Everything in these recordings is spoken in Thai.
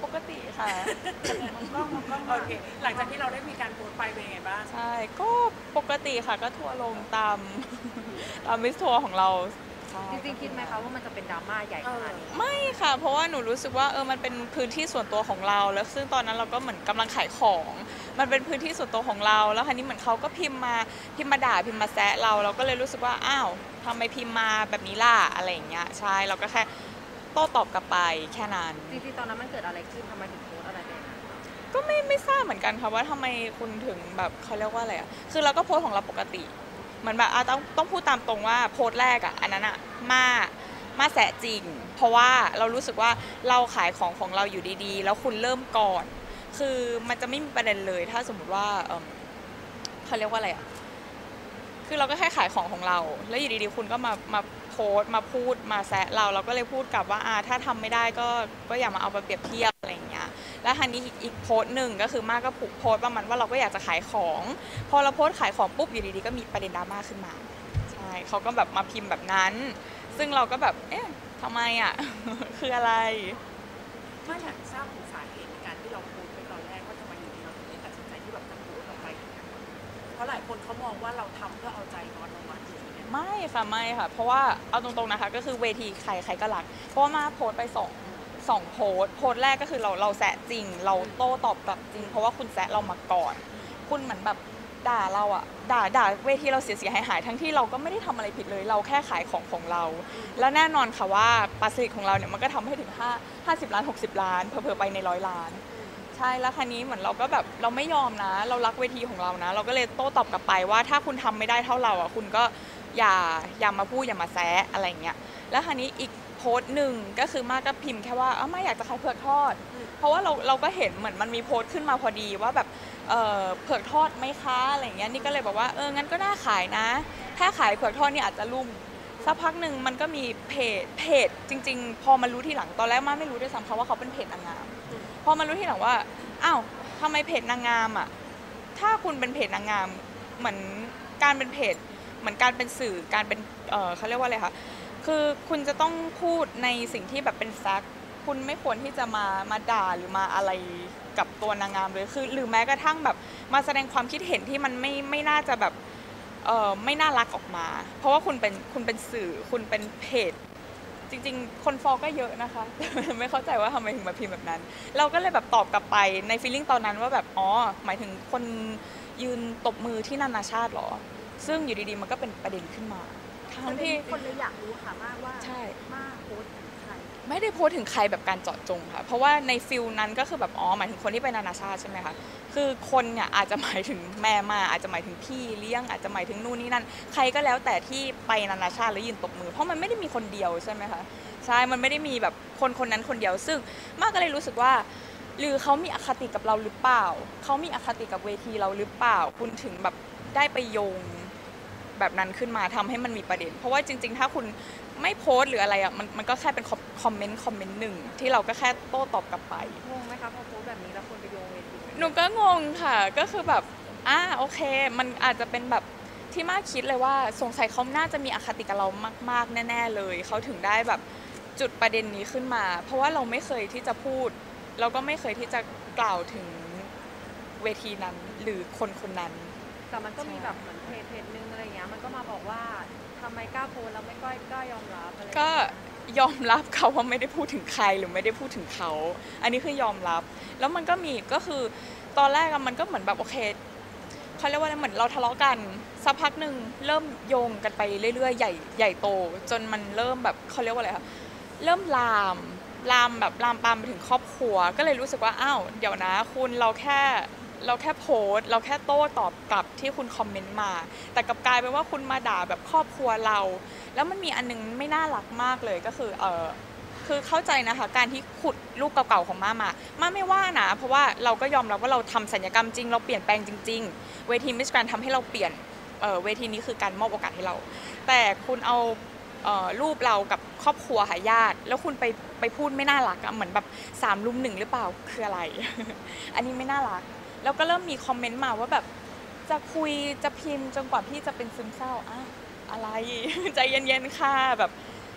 กติค่ะมันก็โอเคหลังจากที่เราได้มีการโพสต์ไปเป็นยังไงบ้างใช่ก็ปกติค่ะก็ทัวร์ลงตามตามมิสทัวร์ของเราใช่จริงๆคิดไหมคะว่ามันจะเป็นดราม่าใหญ่ขนาดนี้ไม่ค่ะเพราะว่าหนูรู้สึกว่ามันเป็นพื้นที่ส่วนตัวของเราแล้วซึ่งตอนนั้นเราก็เหมือนกำลังขายของมันเป็นพื้นที่ส่วนตัวของเราแล้วคราวนี้เหมือนเขาก็พิมพ์มาด่าพิมพ์มาแซะเราก็เลยรู้สึกว่าอ้าวทำไมพิมพ์มาแบบนี้ล่ะอะไรอย่างเงี้ยใช่เราก็แค่โต้ตอบกลับไปแค่นั้นจริงๆตอนนั้นมันเกิดอะไรขึ้นทำไมถึงโพสต์อะไรไปอย่างนั้นก็ไม่ทราบเหมือนกันค่ะว่าทำไมคุณถึงแบบเขาเรียกว่าอะไรอ่ะคือเราก็โพสต์ของเราปกติเหมือนแบบต้องพูดตามตรงว่าโพสต์แรกอ่ะอันนั้นอ่ะมาแสะจริงเพราะว่าเรารู้สึกว่าเราขายของเราอยู่ดีๆแล้วคุณเริ่มก่อนคือมันจะไม่มีประเด็นเลยถ้าสมมติว่าเขาเรียกว่าอะไรอ่ะคือเราก็แค่ขายของเราแล้วอยู่ดีๆคุณก็มาโพสต์มาพูดมาแซะเราก็เลยพูดกลับว่าถ้าทำไม่ได้ก็อย่ามาเอาไปเปรียบเทียบอะไรอย่างเงี้ยแล้วทันนี้อีกโพสต์หนึ่งก็คือมากก็โพสต์ประมาณว่าเราก็อยากจะขายของพอเราโพสต์ขายของปุ๊บอยู่ดีๆก็มีประเด็นดราม่าขึ้นมาใช่เขาก็แบบมาพิมพ์แบบนั้นซึ่งเราก็แบบเอ๊ะทำไมอ่ะ คืออะไรไม่อยากทราบถึงสาเหตุในการที่เราโพสต์ไปตอนแรกว่าทำไมอยู่ดีเราถึงได้ตัดสินใจที่แบบจะโพสต์ออกไปอย่างนั้นเพราะหลายคนเขามองว่าเราทำเพื่อเอาใจน้องวัดอยู่เนี่ยไม่ค่ะเพราะว่าเอาตรงๆนะคะก็คือเวทีใครก็รักเพราะว่ามาโพสต์ไปสองโพสต์แรกก็คือเราแซะจริงเราโต้ตอบกลับจริงเพราะว่าคุณแซะเรามาก่อนคุณเหมือนแบบด่าเราอะด่าเวทีเราเสียหายทั้งที่เราก็ไม่ได้ทำอะไรผิดเลยเราแค่ขายของเราแล้วแน่นอนค่ะว่าปาสิลิตของเราเนี่ยมันก็ทำให้ถึง50 ล้าน60 ล้านเผลอๆไปใน100 ล้านใช่แล้วคราวนี้เหมือนเราก็แบบเราไม่ยอมนะเรารักเวทีของเรานะเราก็เลยโต้ตอบกลับไปว่าถ้าคุณทำไม่ได้เท่าเราอะคุณก็อย่ามาพูดอย่ามาแซะอะไรเงี้ยแล้วคราวนี้อีกโพสต์หนึ่งก็คือมากก็พิมพ์แค่ว่าไม่อยากจะขายเผือกทอดเพราะว่าเราก็เห็นเหมือนมันมีโพสต์ขึ้นมาพอดีว่าแบบเผือกทอดไหมคะอะไรเงี้ยนี่ก็เลยบอกว่างั้นก็น่าขายนะถ้าขายเผือกทอดนี่อาจจะลุ่มสักพักหนึ่งมันก็มีเพจจริงๆพอมารู้ทีหลังตอนแรกมาไม่รู้ด้วยซ้ำว่าเขาเป็นเพจนางงามพอมารู้ทีหลังว่าอ้าวทำไมเพจนางงามอ่ะถ้าคุณเป็นเพจนางงามเหมือนการเป็นเพจเหมือนการเป็นสื่อการเป็นเขาเรียกว่าอะไรคะคือคุณจะต้องพูดในสิ่งที่แบบเป็นแฟกต์คุณไม่ควรที่จะมาด่าหรือมาอะไรกับตัวนางงามเลยคือหรือแม้กระทั่งแบบมาแสดงความคิดเห็นที่มันไม่น่าจะแบบไม่น่ารักออกมาเพราะว่าคุณเป็นสื่อคุณเป็นเพจจริงๆคนฟอลก็เยอะนะคะ ไม่เข้าใจว่าทำไมถึงมาพิมพ์แบบนั้นเราก็เลยแบบตอบกลับไปในฟีลลิ่งตอนนั้นว่าแบบหมายถึงคนยืนตบมือที่นานาชาติหรอซึ่งอยู่ดีๆมันก็เป็นประเด็นขึ้นมาทั้งที่คนเลยอยากรู้ค่ะว่าใช่มากโพสต์ถึงใครไม่ได้โพสต์ถึงใครแบบการเจาะจงค่ะเพราะว่าในฟิลนั้นก็คือแบบหมายถึงคนที่ไปนานาชาติใช่ไหมคะคือคนเนี่ยอาจจะหมายถึงแม่มาอาจจะหมายถึงพี่เลี้ยงอาจจะหมายถึงนู่นนี่นั่นใครก็แล้วแต่ที่ไปนานาชาติแล้วยืนตบมือเพราะมันไม่ได้มีคนเดียวใช่ไหมคะใช่มันไม่ได้มีแบบคนนั้นคนเดียวซึ่งมากก็เลยรู้สึกว่าหรือเขามีอคติกับเราหรือเปล่าเขามีอคติกับเวทีเราหรือเปล่าคุณถึงแบบได้ไปโยงแบบนั้นขึ้นมาทำให้มันมีประเด็นเพราะว่าจริงๆถ้าคุณไม่โพสต์หรืออะไรอ่ะมันก็แค่เป็นคอมเมนต์หนึ่งที่เราก็แค่โต้ตอบกลับไปงงไหมคะพอโพสต์แบบนี้แล้วคนไปโยงเวทีหนูก็งงค่ะก็คือแบบโอเคมันอาจจะเป็นแบบที่มากคิดเลยว่าสงสัยเขาน่าจะมีอคติกับเรามากๆแน่ๆเลยเขาถึงได้แบบจุดประเด็นนี้ขึ้นมาเพราะว่าเราไม่เคยที่จะพูดเราก็ไม่เคยที่จะกล่าวถึงเวทีนั้นหรือคนนั้นแต่มันก็มีแบบเหมือนเพจนึงอะไรเงี้ยมันก็มาบอกว่าทำไมกล้าโพสแล้วไม่กล้ายอมรับอะไรก็ยอมรับเขาว่าไม่ได้พูดถึงใครหรือไม่ได้พูดถึงเขาอันนี้คือยอมรับแล้วมันก็มีก็คือตอนแรกมันก็เหมือนแบบโอเคเขาเรียกว่าอะไรเหมือนเราทะเลาะกันสักพักหนึ่งเริ่มโยงกันไปเรื่อยๆใหญ่โตจนมันเริ่มแบบเขาเรียกว่าอะไรคะเริ่มแบบลามปามไปถึงครอบครัวก็เลยรู้สึกว่าอ้าวเดี๋ยวนะคุณเราแค่โพสต์เราแค่โต้ตอบกลับที่คุณคอมเมนต์มาแต่กลับกลายเป็นว่าคุณมาด่าแบบครอบครัวเราแล้วมันมีอันนึงไม่น่ารักมากเลยก็คือคือเข้าใจนะคะการที่ขุดรูปเก่าๆของมาไม่ว่านะเพราะว่าเราก็ยอมรับว่าเราทำศัลยกรรมจริงเราเปลี่ยนแปลงจริงๆเวทีมิสแกรนด์ทำให้เราเปลี่ยนเวทีนี้คือการมอบโอกาสให้เราแต่คุณเอารูปเรากับครอบครัวหาญาติแล้วคุณไปพูดไม่น่ารักอะเหมือนแบบ3 รุม 1หรือเปล่าคืออะไร อันนี้ไม่น่ารักแล้วก็เริ่มมีคอมเมนต์มาว่าแบบจะคุยจะพิมพ์จนกว่าพี่จะเป็นซึมเศร้าอะไร ใจเย็นๆค่ะแบบ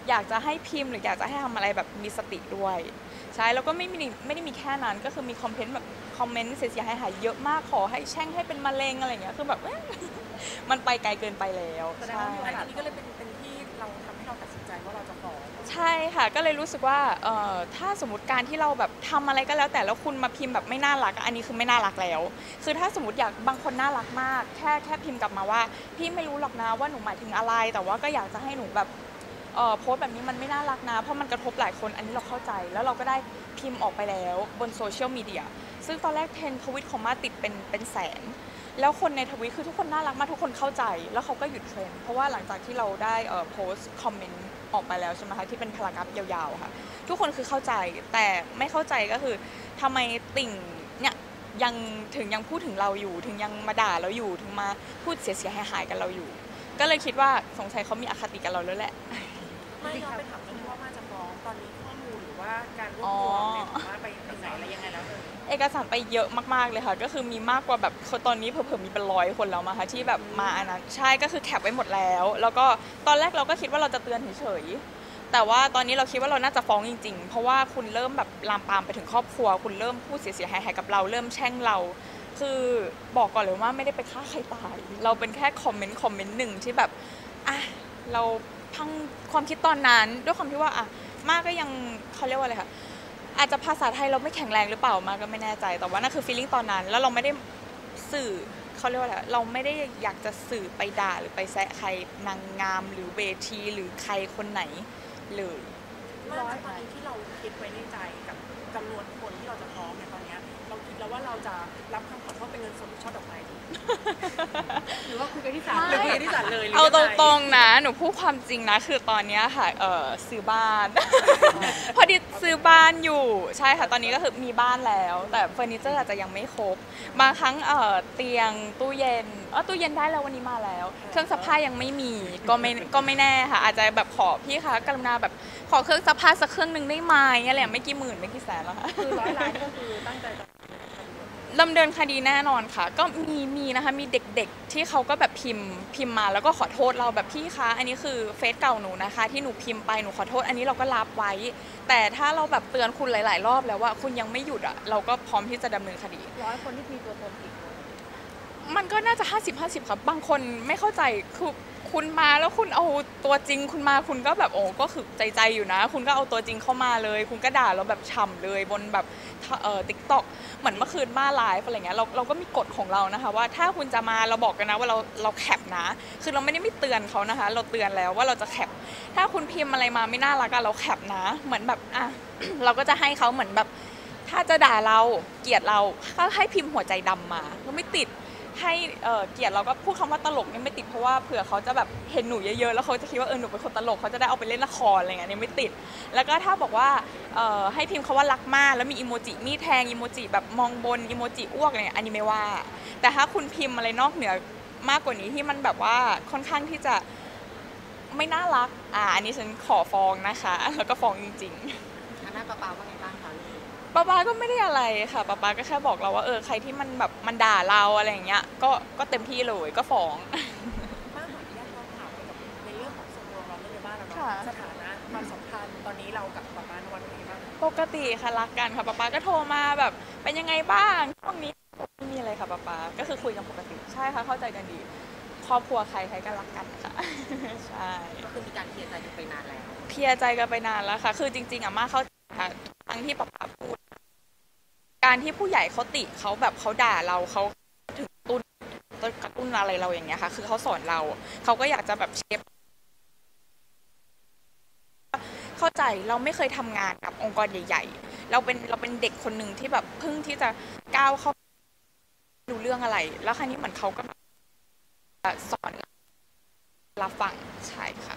อยากจะให้พิมพ์หรืออยากจะให้ทำอะไรแบบมีสติด้วยใช่แล้วก็ไม่ได้มีแค่นั้นก็คือมีคอมเมนต์เสียหายเยอะมากขอให้แช่งให้เป็นมะเร็งอะไรอย่างเงี้ยคือแบบ มันไปไกลเกินไปแล้วแสดงว่าอันนี้ก็เลยเป็นที่เราทำให้เราตัดสินใจว่าเราจะฟ้องใช่ค่ะก็เลยรู้สึกว่าถ้าสมมติการที่เราแบบทำอะไรก็แล้วแต่แล้วคุณมาพิมพ์แบบไม่น่ารักอันนี้คือไม่น่ารักแล้วคือถ้าสมมติอยากบางคนน่ารักมากแค่พิมพ์กลับมาว่าพี่ไม่รู้หรอกนะว่าหนูหมายถึงอะไรแต่ว่าก็อยากจะให้หนูแบบโพสต์แบบนี้มันไม่น่ารักนะเพราะมันกระทบหลายคนอันนี้เราเข้าใจแล้วเราก็ได้พิมพ์ออกไปแล้วบนโซเชียลมีเดียซึ่งตอนแรกเทรนด์ทวิตของมาติดเป็นแสนแล้วคนในทวิตคือทุกคนน่ารักมากทุกคนเข้าใจแล้วเขาก็หยุดเทรนด์เพราะว่าหลังจากที่เราได้โพสต์คอมเมนต์ออกไปแล้วใช่ไหมคะที่เป็นพารากราฟยาวๆค่ะทุกคนคือเข้าใจแต่ไม่เข้าใจก็คือทำไมติ่งเนี่ยยังพูดถึงเราอยู่ถึงยังมาด่าเราอยู่ถึงมาพูดเสียหายกันเราอยู่ก็เลยคิดว่าสงสัยเขามีอคติกับเราแล้วแหละไม่เราไปถามว่ามาจะฟ้องตอนนี้ข้อมูลหรือว่าการรวบรวมเนี่ยว่าไปไหนอะไรยังไงแล้วเอกสารไปเยอะมากๆเลยค่ะก็คือมีมากกว่าแบบตอนนี้เพิ่มมีเป็น100 คนแล้วมาค่ะที่แบบมาอันนั้นใช่ก็คือแคปไว้หมดแล้วแล้วก็ตอนแรกเราก็คิดว่าเราจะเตือนเฉยๆแต่ว่าตอนนี้เราคิดว่าเราน่าจะฟ้องจริงๆเพราะว่าคุณเริ่มแบบลามปามไปถึงครอบครัวคุณเริ่มพูดเสียหายกับเราเริ่มแช่งเราคือบอกก่อนเลยว่าไม่ได้ไปฆ่าใครตายเราเป็นแค่คอมเมนต์หนึ่งที่แบบอ่ะเราพังความคิดตอนนั้นด้วยความที่ว่าอ่ะมากก็ยังเขาเรียกว่าอะไรคะอาจจะภาษาไทยเราไม่แข็งแรงหรือเปล่ามาก็ไม่แน่ใจแต่ว่านั่นคือ feeling ตอนนั้นแล้วเราไม่ได้สื่อเขาเรียกว่าอะไรเราไม่ได้อยากจะสื่อไปด่าหรือไปแซะใครนางงามหรือเวทีหรือใครคนไหนเลยตอนนี้ที่เราคิดไว้ในใจกับจำนวนคนที่เราจะฟ้องเนี่ยตอนนี้เราคิดแล้วว่าเราจะรับคำขอโทษเป็นเงินสดหรือช่อดอกไม้ดีหรือว่าคุยกันที่ศาลหรือคุยกันที่ศาลเลยเอาตรงๆนะหนูพูดความจริงนะคือตอนนี้ค่ะซื้อบ้าน พอดีซื้อบ้านอยู่ใช่ค่ะตอนนี้ก็คือมีบ้านแล้วแต่เฟอร์นิเจอร์อาจจะยังไม่ครบบางครั้งเตียงตู้เย็นตู้เย็นได้แล้ววันนี้มาแล้วเครื่องซักผ้ายังไม่มีก็ไม่แน่ค่ะอาจจะแบบขอพี่คะกรุณาแบบขอเครื่องซักผ้าสักเครื่องนึงได้ไหมอะไรไม่กี่หมื่นไม่กี่แสนแล้วค่ะคือ100 ล้านก็คือตั้งใจจะดำเนินคดีแน่นอนค่ะก็มีนะคะมีเด็กๆที่เขาก็แบบพิมพ์มาแล้วก็ขอโทษเราแบบพี่คะอันนี้คือเฟซเก่าหนูนะคะที่หนูพิมพ์ไปหนูขอโทษอันนี้เราก็รับไว้แต่ถ้าเราแบบเตือนคุณหลายๆรอบแล้วว่าคุณยังไม่หยุดเราก็พร้อมที่จะดำเนินคดี 100 คนที่มีตัวตนกี่คนมันก็น่าจะ50-50ครับบางคนไม่เข้าใจคือคุณมาแล้วคุณเอาตัวจริงคุณมาคุณก็แบบโอ้ก็คือใจอยู่นะคุณก็เอาตัวจริงเข้ามาเลยคุณก็ด่าเราแบบฉ่ำเลยบนแบบTikTok เหมือนเมื่อคืนมาไลฟ์อะไรเงี้ยเราก็มีกฎของเรานะคะว่าถ้าคุณจะมาเราบอกกันนะว่าเราแคปนะคือเราไม่ได้ไม่เตือนเขานะคะเราเตือนแล้วว่าเราจะแคปถ้าคุณพิมพ์อะไรมาไม่น่ารักเราแคปนะเหมือนแบบเราก็จะให้เขาเหมือนแบบถ้าจะด่าเราเกลียดเราก็ให้พิมพ์หัวใจดำมาก็ไม่ติดให้เกลียดเราก็พูดคำว่าตลกนี่ไม่ติดเพราะว่าเผื่อเขาจะแบบเห็นหนูเยอะๆแล้วเขาจะคิดว่าหนูเป็นคนตลกเขาจะได้เอาไปเล่นละครอะไรเงี้ยนี่ไม่ติดแล้วก็ถ้าบอกว่าให้พิมพ์คำว่ารักมากแล้วมีอีโมจิมีแทงอีโมจิแบบมองบนอีโมจิอ้วกอะไรเงี้ยอันนี้ไม่ว่าแต่ถ้าคุณพิมพ์อะไรนอกเหนือมากกว่านี้ที่มันแบบว่าค่อนข้างที่จะไม่น่ารักอันนี้ฉันขอฟ้องนะคะแล้วก็ฟ้องจริงๆหน้าป้าว่าไงบ้างคะป้าก็ไม่ได้อะไรค่ะป้าก็แค่บอกเราว่าใครที่มันแบบมันด่าเราอะไรอย่างเงี้ยก็เต็มที่เลยก็ฟ้องป้าขออนุญาตเราถามในเรื่องของส่วนตัวเราในบ้านเราสถานะความสัมพันธ์ตอนนี้เรากับป้านวัดเป็นยังไงบ้างปกติค่ะรักกันค่ะป้าก็โทรมาแบบเป็นยังไงบ้างช่วงนี้ไม่มีอะไรค่ะป้าก็คือคุยกันปกติใช่ค่ะเข้าใจกันดีครอบครัวใครก็รักกันค่ะใช่ก็คือมีการเคลียร์ใจกันไปนานแล้วเคลียร์ใจกันไปนานแล้วค่ะคือจริงๆมาเข้าใจค่ะทั้งที่ป้าพูดการที่ผู้ใหญ่เขาติเขาแบบเขาด่าเราเขาถึงกระตุ้นอะไรเราอย่างเงี้ยค่ะคือเขาสอนเราเขาก็อยากจะแบบเชฟเข้าใจเราไม่เคยทำงานกับองค์กรใหญ่ๆเราเป็นเด็กคนหนึ่งที่แบบเพิ่งที่จะก้าวเข้าดูเรื่องอะไรแล้วครั้นี้เหมือนเขาก็สอนรับฟังใช่ค่ะ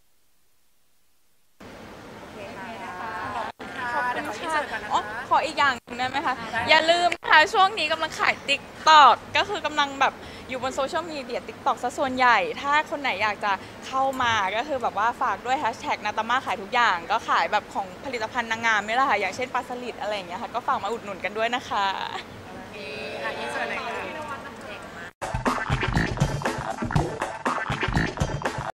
ขออีกอย่างได้ไหมคะอย่าลืมนะคะช่วงนี้กำลังขาย TikTok ก็คือกำลังแบบอยู่บนโซเชียลมีเดีย TikTok ซะส่วนใหญ่ถ้าคนไหนอยากจะเข้ามาก็คือแบบว่าฝากด้วย นาตาม่าขายทุกอย่างก็ขายแบบของผลิตภัณฑ์นางงามนี่แหละค่ะอย่างเช่นปลาสลิดอะไรอย่างเงี้ยค่ะก็ฝากมาอุดหนุนกันด้วยนะคะ